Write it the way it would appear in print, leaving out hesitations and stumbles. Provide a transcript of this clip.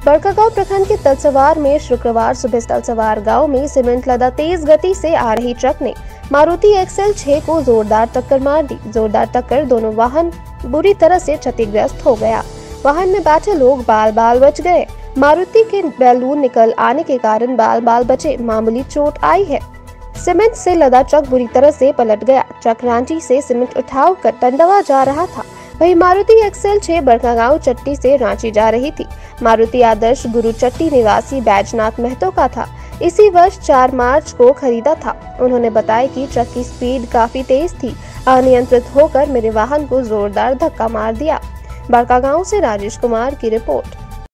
बड़कागांव प्रखंड के तलसवार में शुक्रवार सुबह तलसवार गांव में सीमेंट लदा तेज गति से आ रही ट्रक ने मारुति एक्सेल 6 को जोरदार टक्कर मार दी। जोरदार टक्कर दोनों वाहन बुरी तरह से क्षतिग्रस्त हो गया। वाहन में बैठे लोग बाल बाल बच गए। मारुति के बैलून निकल आने के कारण बाल बाल बचे। मामूली चोट आई है। सीमेंट से लदा ट्रक बुरी तरह से पलट गया। ट्रक रांची से सीमेंट उठाकर टंडवा जा रहा था। वही मारुति एक्सेल 6 बड़कागांव चट्टी से रांची जा रही थी। मारुति आदर्श गुरु चट्टी निवासी बैजनाथ महतो का था। इसी वर्ष 4 मार्च को खरीदा था। उन्होंने बताया कि ट्रक की स्पीड काफी तेज थी। अनियंत्रित होकर मेरे वाहन को जोरदार धक्का मार दिया। बड़कागांव से राजेश कुमार की रिपोर्ट।